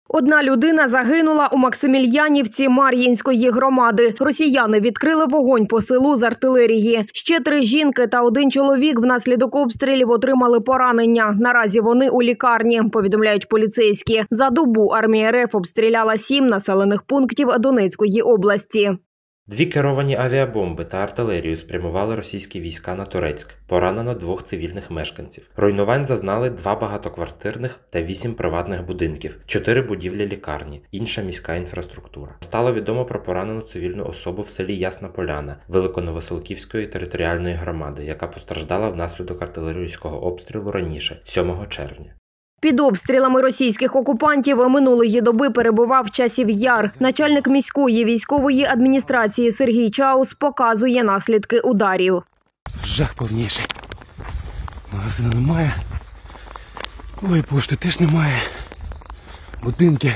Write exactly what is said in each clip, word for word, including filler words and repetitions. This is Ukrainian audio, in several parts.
Одна людина загинула у Максимільянівці Мар'їнської громади. Росіяни відкрили вогонь по селу з артилерії. Ще три жінки та один чоловік внаслідок обстрілів отримали поранення. Наразі вони у лікарні, повідомляють поліцейські. За добу армія РФ обстріляла сім населених пунктів Донецької області. Дві керовані авіабомби та артилерію спрямували російські війська на Торецьк. Поранено двох цивільних мешканців. Руйнувань зазнали два багатоквартирних та вісім приватних будинків, чотири будівлі лікарні, інша міська інфраструктура. Стало відомо про поранену цивільну особу в селі Ясна Поляна Великоновоселківської територіальної громади, яка постраждала внаслідок артилерійського обстрілу раніше, сьомого червня. Під обстрілами російських окупантів минулої доби перебував Часів Яр. Начальник міської військової адміністрації Сергій Чаус показує наслідки ударів. Жах повніший. Магазину немає. Ой, пошти теж немає. Будинки.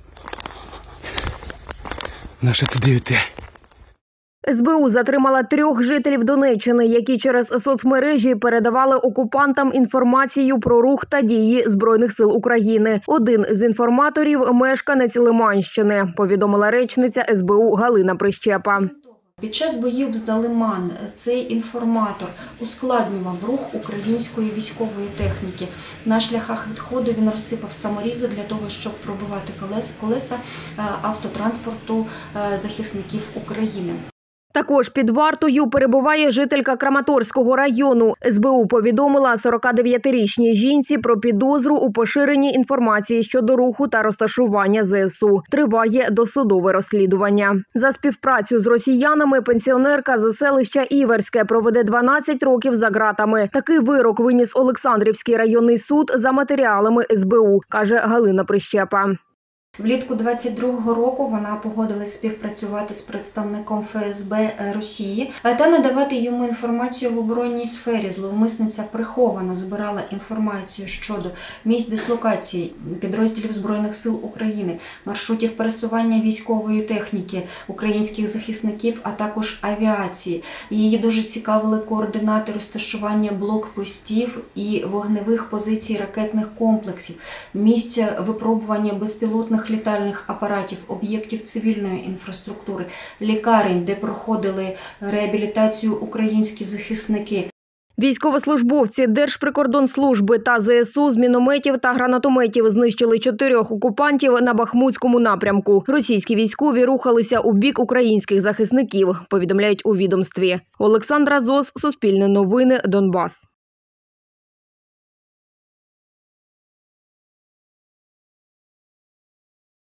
Наше це дев'ять. ес бе у затримала трьох жителів Донеччини, які через соцмережі передавали окупантам інформацію про рух та дії Збройних сил України. Один з інформаторів – мешканець Лиманщини, повідомила речниця ес бе у Галина Прищепа. Під час боїв за Лиман цей інформатор ускладнював рух української військової техніки. На шляхах відходу він розсипав саморізи для того, щоб пробивати колеса автотранспорту захисників України. Також під вартою перебуває жителька Краматорського району. ес бе у повідомила сорокадев'ятирічній жінці про підозру у поширенні інформації щодо руху та розташування зе ес у. Триває досудове розслідування. За співпрацю з росіянами пенсіонерка з селища Іверське проведе дванадцять років за ґратами. Такий вирок виніс Олександрівський районний суд за матеріалами ес бе у, каже Галина Прищепа. Влітку двадцять другого року вона погодилась співпрацювати з представником еф ес бе Росії та надавати йому інформацію в оборонній сфері. Зловмисниця приховано збирала інформацію щодо місць дислокації підрозділів Збройних сил України, маршрутів пересування військової техніки, українських захисників, а також авіації. Її дуже цікавили координати розташування блокпостів і вогневих позицій ракетних комплексів, місця випробування безпілотних літальних апаратів, об'єктів цивільної інфраструктури, лікарень, де проходили реабілітацію українські захисники. Військовослужбовці Держприкордонслужби та зе ес у з мінометів та гранатометів знищили чотирьох окупантів на Бахмутському напрямку. Російські військові рухалися у бік українських захисників, повідомляють у відомстві. Олександра Зос, Суспільне новини, Донбас.